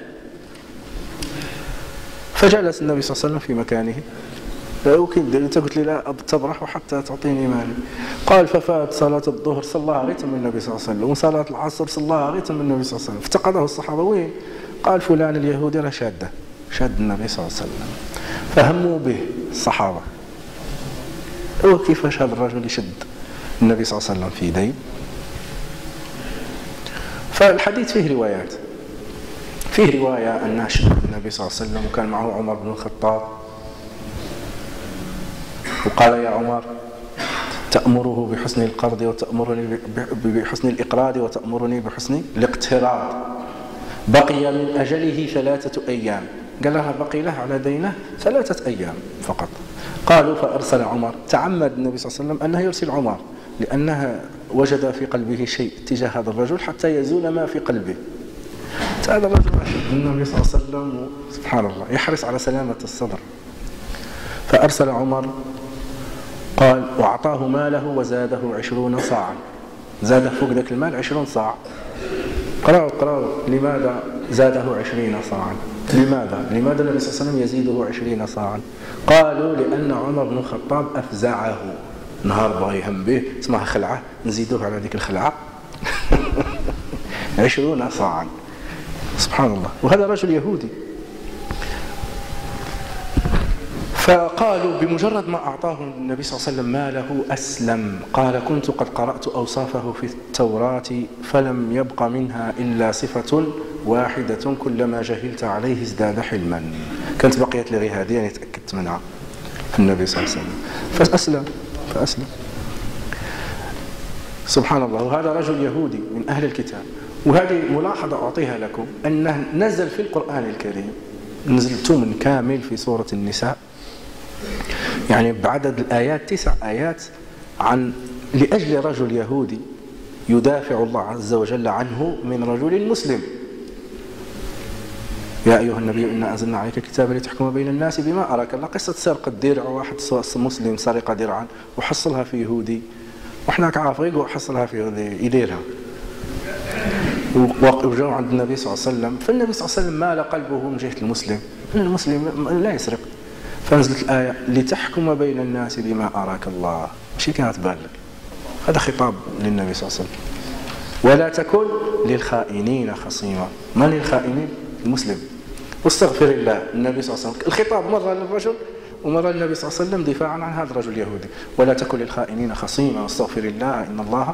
فجلس النبي صلى الله عليه وسلم في مكانه. انت قلت لي لا تبرح حتى تعطيني مالي. قال ففات صلاة الظهر صلاها غير من النبي صلى الله عليه وسلم، وصلاة العصر صلاها غير من النبي صلى الله عليه وسلم. افتقده الصحابة، وين؟ قال فلان اليهودي راه شاد النبي صلى الله عليه وسلم. فهموا به الصحابة، وكيفاش هذا الرجل يشد النبي صلى الله عليه وسلم في دين. فالحديث فيه روايات. فيه رواية أن شد النبي صلى الله عليه وسلم وكان معه عمر بن الخطاب، وقال يا عمر تأمره بحسن القرض وتأمرني بحسن الإقراض وتأمرني بحسن الاقتراض. بقي من أجله 3 أيام، قال لها بقي له على دينه 3 أيام فقط. قالوا فأرسل عمر. تعمد النبي صلى الله عليه وسلم أنه يرسل عمر، لأنها وجد في قلبه شيء تجاه هذا الرجل حتى يزول ما في قلبه. هذا الرجل النبي صلى الله عليه وسلم سبحان الله يحرص على سلامة الصدر. فأرسل عمر قال وأعطاه ماله وزاده 20 صاعا، زاد فوق ذاك المال 20 صاع. قرأوا لماذا زاده 20 صاعا؟ لماذا النبي صلى الله عليه وسلم يزيده 20 صاعا؟ قالوا لأن عمر بن الخطاب أفزعه، نهار بغى يهم به اسمها خلعة، نزيدوه على ذيك الخلعة 20 صاعا. سبحان الله. وهذا رجل يهودي. فقالوا بمجرد ما أعطاه النبي صلى الله عليه وسلم ماله أسلم. قال كنت قد قرأت أوصافه في التوراة فلم يبق منها إلا صفة واحدة كلما جهلت عليه ازداد حلما. كانت بقيت لي غير هذه، يعني تأكدت منها في النبي صلى الله عليه وسلم. فأسلم. سبحان الله. وهذا رجل يهودي من أهل الكتاب. وهذه ملاحظة أعطيها لكم، أنه نزل في القرآن الكريم نزلت من كامل في سورة النساء، يعني بعدد الآيات 9 آيات لأجل رجل يهودي يدافع الله عز وجل عنه من رجل مسلم. يا أيها النبي إنا أنزلنا عليك كتابا لتحكم بين الناس بما أراك الله. قصة سرقة درع، واحد مسلم سرق درعا وحصلها في يهودي، وحناك عافريق وحصلها في يهودي يديرها، وجاءوا عند النبي صلى الله عليه وسلم، فالنبي صلى الله عليه وسلم مال قلبه من جهة المسلم، المسلم لا يسرق، فنزلت الآية لتحكم بين الناس بما أراك الله. ماشي كانت بالك، هذا خطاب للنبي صلى الله عليه وسلم. ولا تكن للخائنين خصيما. من الخائنين؟ المسلم. واستغفر الله. النبي صلى الله عليه وسلم الخطاب مرة للرجل ومرة للنبي صلى الله عليه وسلم دفاعا عن هذا الرجل اليهودي. ولا تكن للخائنين خصيما واستغفر الله إن الله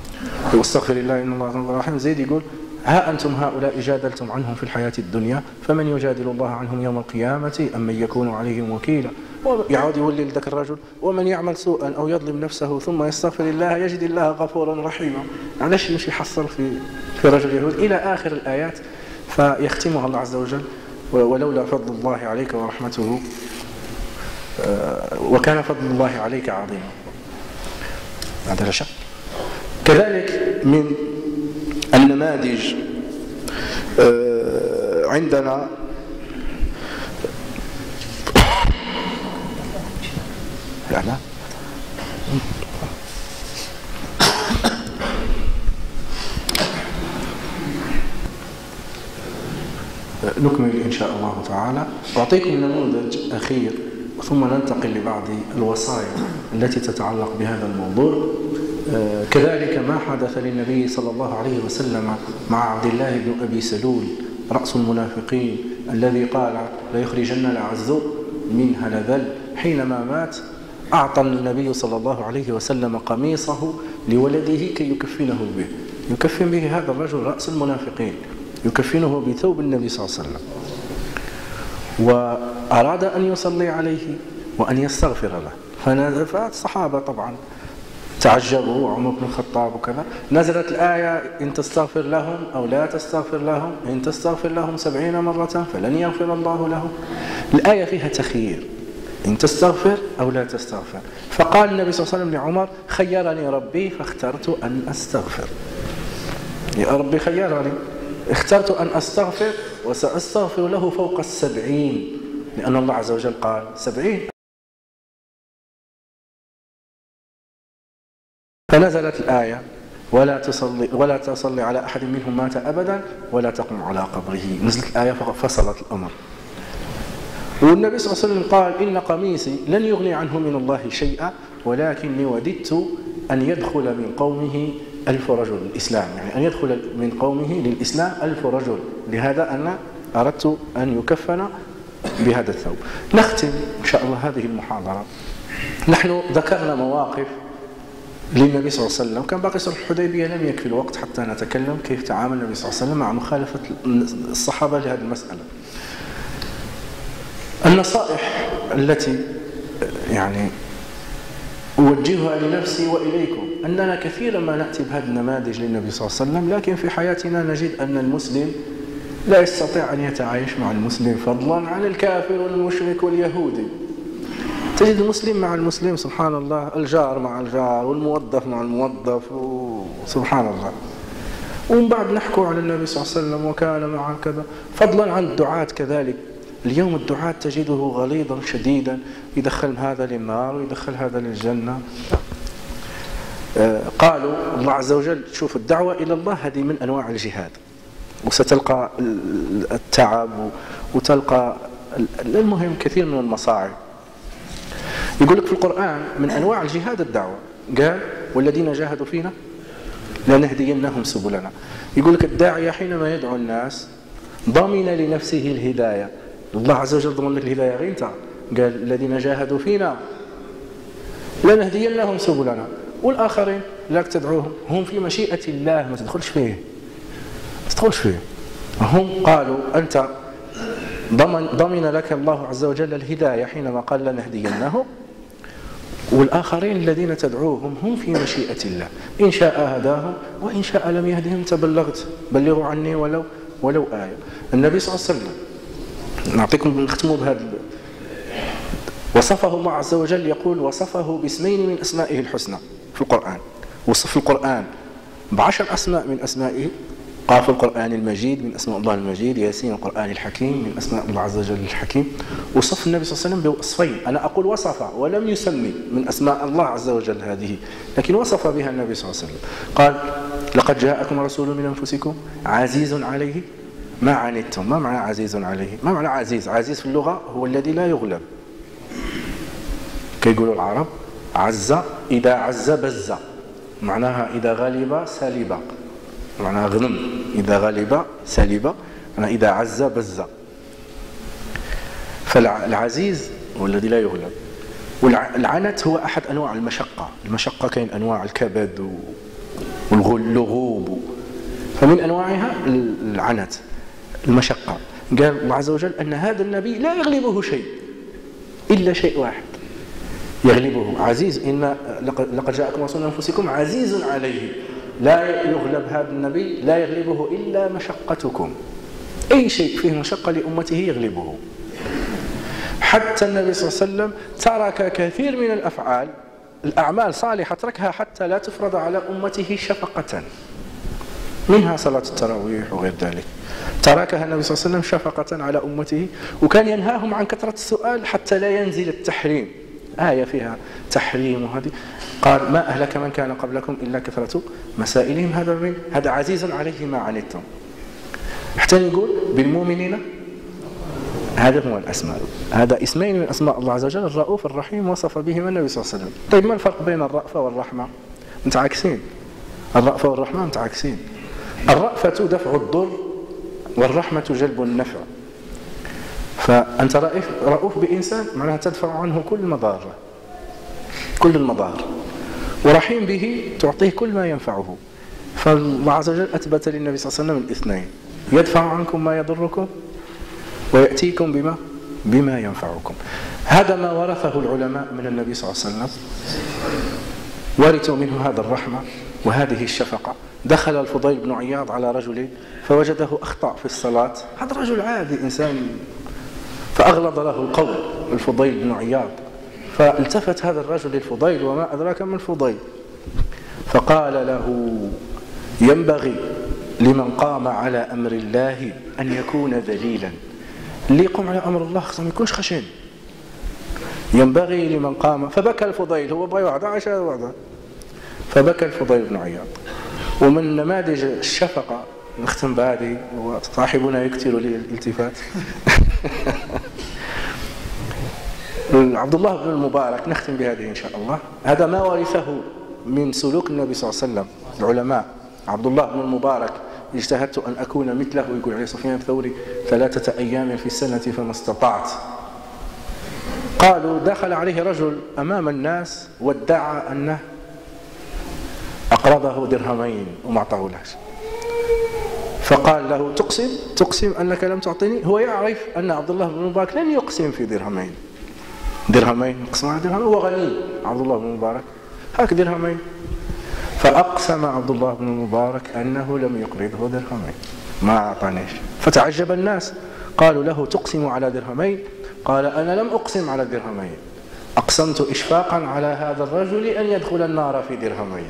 غفور رحيم. زيد يقول ها أنتم هؤلاء جادلتم عنهم في الحياة الدنيا فمن يجادل الله عنهم يوم القيامة أم من يكون عليهم وكيلا. يعود يولي لذاك الرجل ومن يعمل سوءا أو يظلم نفسه ثم يستغفر الله يجد الله غفورا رحيما. علاش مش يحصل في رجل يهود إلى آخر الآيات، فيختمها الله عز وجل ولولا فضل الله عليك ورحمته وكان فضل الله عليك عظيما. هذا لا شك. كذلك من النماذج عندنا نكمل إن شاء الله تعالى. أعطيكم نموذج أخير ثم ننتقل لبعض الوصايا التي تتعلق بهذا الموضوع. كذلك ما حدث للنبي صلى الله عليه وسلم مع عبد الله بن أبي سلول رأس المنافقين الذي قال ليخرجن الأعز منها الأذل. حينما مات أعطى النبي صلى الله عليه وسلم قميصه لولده كي يكفنه به، يكفن به هذا الرجل رأس المنافقين، يكفنه بثوب النبي صلى الله عليه وسلم، وأراد أن يصلي عليه وأن يستغفر له. فالصحابة طبعا تعجبوا، عمر بن الخطاب وكذا. نزلت الآية إن تستغفر لهم أو لا تستغفر لهم إن تستغفر لهم 70 مرة فلن يغفر الله لهم. الآية فيها تخيير، إن تستغفر أو لا تستغفر. فقال النبي صلى الله عليه وسلم لعمر خيرني ربي فاخترت أن أستغفر. يا ربي خيرني، اخترت أن أستغفر وسأستغفر له فوق 70، لأن الله عز وجل قال 70. فنزلت الآية ولا تصلي على أحد منهم مات أبدا ولا تقم على قبره. نزلت الآية ففصلت الأمر. والنبي صلى الله عليه وسلم قال إن قميصي لن يغني عنه من الله شيئا ولكني وددت أن يدخل من قومه 1000 رجل الإسلام، يعني أن يدخل من قومه للإسلام 1000 رجل، لهذا أنا أردت أن يكفن بهذا الثوب. نختم إن شاء الله هذه المحاضرة. نحن ذكرنا مواقف للنبي صلى الله عليه وسلم، كان باقي صلح الحديبية لم يكفي الوقت حتى نتكلم كيف تعامل النبي صلى الله عليه وسلم مع مخالفة الصحابة لهذه المسألة. النصائح التي يعني أوجهها لنفسي وإليكم أننا كثيرا ما نأتي بهذه النماذج للنبي صلى الله عليه وسلم، لكن في حياتنا نجد أن المسلم لا يستطيع أن يتعايش مع المسلم، فضلا عن الكافر والمشرك واليهودي. تجد المسلم مع المسلم سبحان الله، الجار مع الجار والموظف مع الموظف، سبحان الله. ومن بعد نحكوا على النبي صلى الله عليه وسلم وكان مع كذا، فضلا عن الدعاة كذلك. اليوم الدعاة تجده غليظا شديدا، يدخل هذا للنار ويدخل هذا للجنة. قالوا الله عز وجل شوف الدعوة إلى الله هذه من أنواع الجهاد، وستلقى التعب وتلقى المهم كثير من المصاعب. يقول لك في القرآن من أنواع الجهاد الدعوة، قال والذين جاهدوا فينا لنهدينهم سبلنا. يقول لك الداعية حينما يدعو الناس ضمن لنفسه الهداية، الله عز وجل ضمن لك الهداية غير انت، قال الذين جاهدوا فينا لنهدينهم سبلنا، والآخرين لاك تدعوهم هم في مشيئة الله، ما تدخلش فيه، هم قالوا أنت ضمن لك الله عز وجل الهداية حينما قال لنهدينهم، والآخرين الذين تدعوهم هم في مشيئة الله، إن شاء هداهم وإن شاء لم يهدهم تبلغت، بلغوا عني ولو آية. النبي صلى الله عليه وسلم نعطيكم نختموا بهذا. وصفه الله عز وجل، يقول وصفه باسمين من أسمائه الحسنى في القرآن. وصف القرآن ب10 أسماء من أسمائه. قال في القرآن المجيد من أسماء الله المجيد، ياسين القرآن الحكيم من أسماء الله عز وجل الحكيم. وصف النبي صلى الله عليه وسلم بوصفين، أنا أقول وصف ولم يسمي من أسماء الله عز وجل هذه، لكن وصف بها النبي صلى الله عليه وسلم. قال لقد جاءكم رسول من أنفسكم عزيز عليه ما عنتم. ما معنى عزيز عليه؟ ما معنى عزيز؟ عزيز في اللغة هو الذي لا يغلب. كيقولوا العرب عز، إذا عز بز، معناها إذا غلب سلب، معناها غنم، إذا غلب سلب، معناها إذا عز بز. فالعزيز هو الذي لا يغلب. والعنت هو أحد أنواع المشقة. المشقة كاين أنواع الكبد واللغوب، فمن أنواعها العنت المشقة. قال الله عز وجل أن هذا النبي لا يغلبه شيء إلا شيء واحد يغلبه، عزيز. إن لقد جاءكم رسول من أنفسكم عزيز عليه، لا يغلب هذا النبي، لا يغلبه إلا مشقتكم. أي شيء فيه مشقة لأمته يغلبه. حتى النبي صلى الله عليه وسلم ترك كثير من الأفعال، الأعمال صالحة تركها حتى لا تفرض على أمته شفقة، منها صلاة التراويح وغير ذلك، تركها النبي صلى الله عليه وسلم شفقة على أمته. وكان ينهاهم عن كثرة السؤال حتى لا ينزل التحريم، آية فيها تحريم وهذه. قال ما أهلك من كان قبلكم إلا كثرة مسائلهم. هذا عزيز عليه ما عنتم. حتى يقول بالمؤمنين، هذا هو الأسماء، هذا اسمين من أسماء الله عز وجل، الرؤوف الرحيم، وصف بهما النبي صلى الله عليه وسلم. طيب ما الفرق بين الرأفة والرحمة؟ متعاكسين. الرأفة والرحمة متعاكسين. الرأفة دفع الضر والرحمة جلب النفع. فأنت رؤوف بإنسان معناها تدفع عنه كل المضار، كل المضار، ورحيم به تعطيه كل ما ينفعه. فالله عز وجل أثبت للنبي صلى الله عليه وسلم الاثنين، يدفع عنكم ما يضركم ويأتيكم بما ينفعكم. هذا ما ورثه العلماء من النبي صلى الله عليه وسلم، ورثوا منه هذا الرحمة وهذه الشفقة. دخل الفضيل بن عياض على رجل فوجده أخطأ في الصلاة، هذا رجل عادي إنسان، فأغلظ له القول الفضيل بن عياض. فالتفت هذا الرجل للفضيل، وما أدراك من الفضيل، فقال له ينبغي لمن قام على أمر الله أن يكون ذليلا. اللي يقوم على أمر الله خصهم يكونش خشن، ينبغي لمن قام. فبكى الفضيل، هو بغى يوعظ عاش هذا وعظه، فبكى الفضيل بن عياض. ومن نماذج الشفقة نختم بهذه، وصاحبنا يكثر لي الالتفات عبد الله بن المبارك، نختم بهذه إن شاء الله. هذا ما ورثه من سلوك النبي صلى الله عليه وسلم العلماء. عبد الله بن المبارك اجتهدت أن أكون مثله، يقول عليه سفيان الثوري 3 أيام في السنة فما استطعت. قالوا دخل عليه رجل أمام الناس وادعى أنه أقرضه درهمين وما أعطاه لهش، فقال له تقسم أنك لم تعطيني. هو يعرف أن عبد الله بن المبارك لن يقسم في درهمين يقسم على درهمين، هو غني عبد الله بن المبارك، هاك درهمين. فأقسم عبد الله بن المبارك أنه لم يقرضه درهمين، ما أعطانيش. فتعجب الناس، قالوا له تقسم على درهمين؟ قال أنا لم أقسم على درهمين، أقسمت إشفاقا على هذا الرجل أن يدخل النار في درهمين.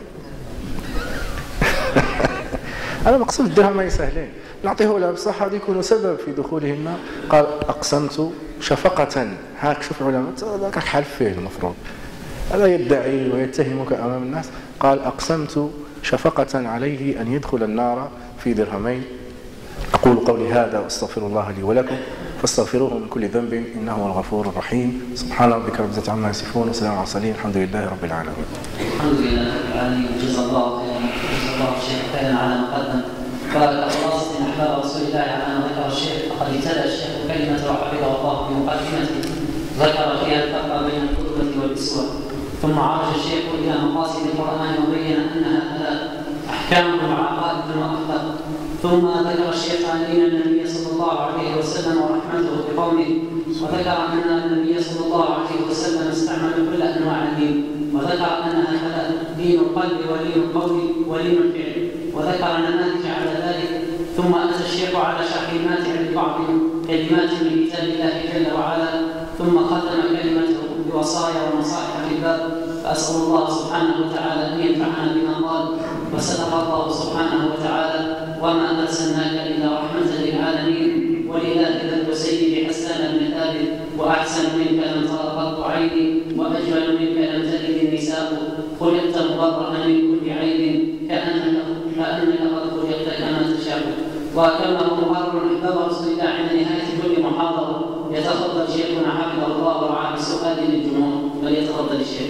أنا مقصود الدرهمين سهلين، نعطيه له بصح هذا يكون سبب في دخوله النار. قال أقسمت شفقة. هاك شوف علماء ذاك حلف فيه المفروض، هذا يدعي ويتهمك أمام الناس. قال أقسمت شفقة عليه أن يدخل النار في درهمين. أقول قولي هذا وأستغفر الله لي ولكم، فاستغفروه من كل ذنب إنه هو الغفور الرحيم. سبحان ربك رب العزة عما يصفون وسلام على المرسلين، الحمد لله رب العالمين. الحمد لله رب العالمين، جزا الله خيرا، جزا الله الشيخ خيرا على ما قدم. قال خلاصة أحباب رسول الله على ما ذكر الشيخ، فقد ابتدأ الشيخ كلمة وحفظه الله بمقدمته ذكر فيها الفرق بين القدوة والأسوة، ثم عرج الشيخ إلى مقاصد القرآن وبين أنها ثلاث: أحكام وعقائد وأخلاق. ثم ذكر الشيخ عن دين النبي صلى الله عليه وسلم ورحمته بقومه، وذكر أن النبي صلى الله عليه وسلم استعمل كل أنواع الدين، وذكر أنها ثلاث: دين القلب ودين القول ودين الفعل، وذكر نماذج على ذلك ثم أتى الشيخ على شاحنات ببعض كلمات من كتاب الله جل وعلا، ثم ختم كلمته بوصايا ونصائح في الباب. فأسأل الله سبحانه وتعالى أن ينفعنا بما قال. وصدق الله سبحانه وتعالى: وما أرسلناك إلا رحمة للعالمين، ولله ذنب سيدي حسان بن ثابت، وأحسن منك لم تر قط عيني، وأجمل منك لم تلد النساء، خلقت مبرأ من كل عيب، كأنك قد خلقت كما تشاء. وكما مقرر أحباب رسول الله عند نهاية كل محاضرة يتفضل شيخنا حفظه الله ورعاه بالسؤال للجمهور، فليتفضل الشيخ.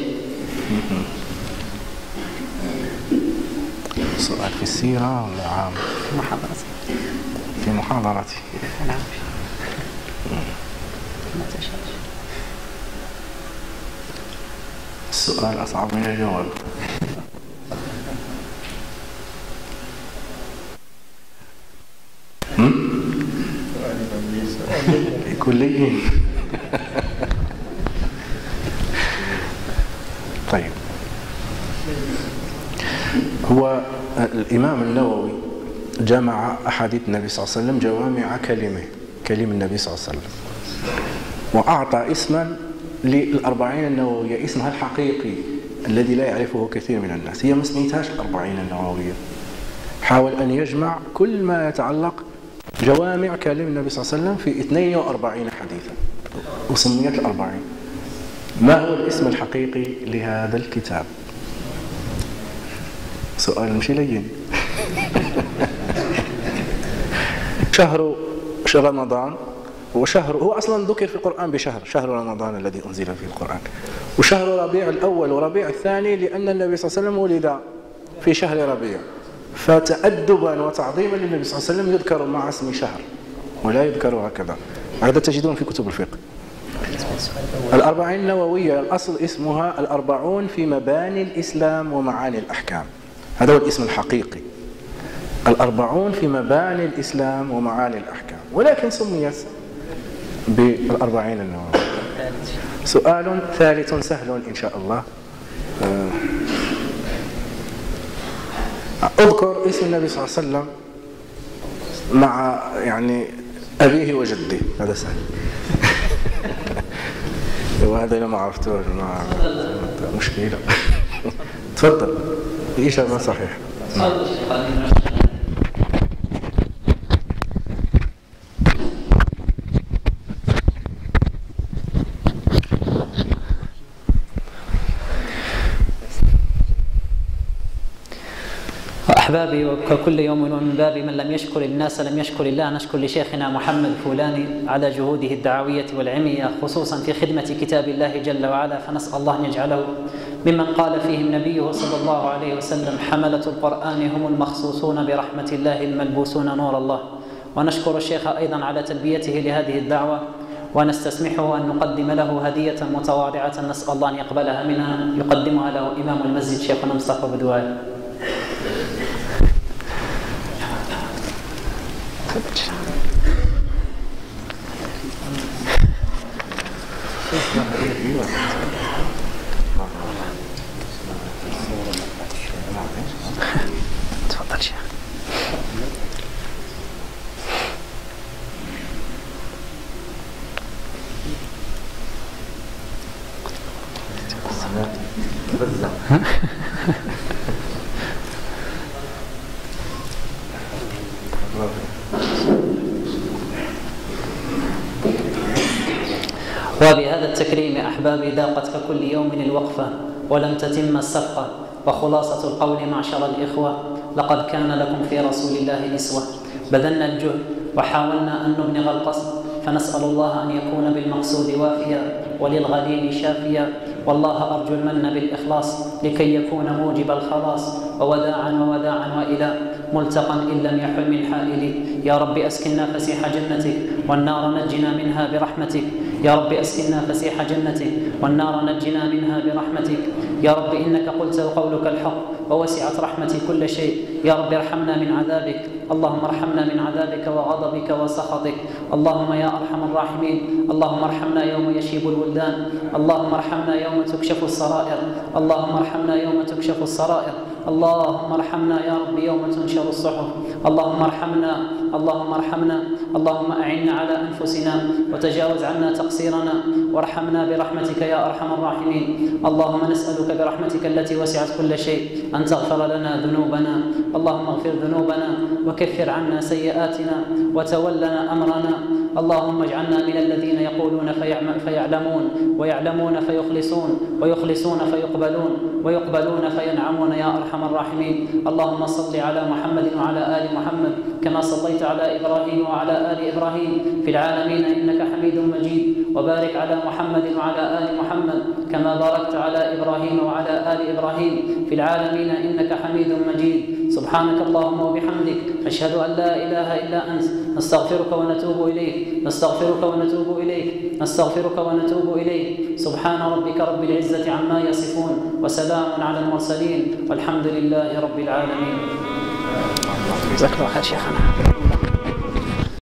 سؤال في السيرة ولا عام؟ في محاضرتي. نعم. السؤال أصعب من الجواب. كليين. طيب، هو الإمام النووي جمع أحاديث النبي صلى الله عليه وسلم جوامع كلم النبي صلى الله عليه وسلم، وأعطى اسما للأربعين النووية، اسمها الحقيقي الذي لا يعرفه كثير من الناس. هي ما سميتهاش الأربعين النووية، حاول أن يجمع كل ما يتعلق جوامع كلام النبي صلى الله عليه وسلم في 42 حديثا، وسميت الأربعين. ما هو الاسم الحقيقي لهذا الكتاب؟ سؤال مش لين. شهر رمضان، وشهر هو أصلا ذكر في القرآن بشهر، شهر رمضان الذي أنزل فيه القرآن، وشهر ربيع الأول وربيع الثاني، لأن النبي صلى الله عليه وسلم ولد في شهر ربيع، فتأدبا وتعظيما للنبي صلى الله عليه وسلم يذكر مع اسم شهر ولا يذكر هكذا. هذا تجدون في كتب الفقه. الأربعين النووية الأصل اسمها الأربعون في مباني الإسلام ومعاني الأحكام، هذا هو الاسم الحقيقي، الأربعون في مباني الإسلام ومعاني الأحكام، ولكن سميت بالأربعين النووية. سؤال ثالث سهل إن شاء الله. اذكر اسم النبي صلى الله عليه وسلم مع يعني أبيه وجده، هذا سهل. وهذا لما عرفته مشكلة. تفضل، الإجابة صحيحة. أحبابي، وككل يوم ومن باب من لم يشكر الناس لم يشكر الله، نشكر لشيخنا محمد الفولاني على جهوده الدعوية والعلمية، خصوصا في خدمة كتاب الله جل وعلا، فنسأل الله أن يجعله ممن قال فيهم نبيه صلى الله عليه وسلم: حملة القرآن هم المخصوصون برحمة الله الملبوسون نور الله. ونشكر الشيخ أيضا على تلبيته لهذه الدعوة، ونستسمحه أن نقدم له هدية متواضعة نسأل الله أن يقبلها منها، يقدمها له إمام المسجد شيخنا مصطفى بدوائي. تفضل شيخ. وبهذا التكريم أحبابي ضاقت ككل يوم الوقفة ولم تتم الصفقة، وخلاصة القول معشر الإخوة: لقد كان لكم في رسول الله أسوة. بذلنا الجهد وحاولنا أن نبلغ القصد، فنسأل الله أن يكون بالمقصود وافيا وللغليل شافيا، والله أرجو المن بالإخلاص لكي يكون موجب الخلاص، ووداعا وإلى ملتقى إن لم يحل من حائل. يا رب أسكننا فسيح جنتك والنار نجنا منها برحمتك، يا رب أسكننا فسيح جنتك والنار نجنا منها برحمتك، يا رب إنك قلت وقولك الحق ووسعت رحمتي كل شيء. يا رب ارحمنا من عذابك، اللهم ارحمنا من عذابك وغضبك وسخطك. اللهم يا أرحم الراحمين، اللهم ارحمنا يوم يشيب الولدان، اللهم ارحمنا يوم تكشف السرائر، اللهم ارحمنا يوم تكشف السرائر، اللهم ارحمنا يا رب يوم تنشر الصحف. اللهم ارحمنا، اللهم ارحمنا، اللهم أعنا على أنفسنا وتجاوز عنا تقصيرنا وارحمنا برحمتك يا أرحم الراحمين. اللهم نسألك برحمتك التي وسعت كل شيء أن تغفر لنا ذنوبنا، اللهم اغفر ذنوبنا وكفر عنا سيئاتنا وتولنا أمرنا. اللهم اجعلنا من الذين يقولون فيعلمون ويعلمون فيخلصون ويخلصون فيقبلون ويقبلون فينعمون يا أرحم الراحمين. اللهم صل على محمد وعلى آل محمد كما صليت على إبراهيم وعلى آل إبراهيم في العالمين إنك حميد مجيد، وبارك على محمد وعلى آل محمد كما باركت على إبراهيم وعلى آل إبراهيم في العالمين إنك حميد مجيد. سبحانك اللهم وبحمدك، نشهد أن لا إله إلا أنت، نستغفرك ونتوب إليك، نستغفرك ونتوب إليك، نستغفرك ونتوب إليك. سبحان ربك رب العزة عما يصفون، وسلام على المرسلين، والحمد لله رب العالمين. جزاك الله خير شيخنا.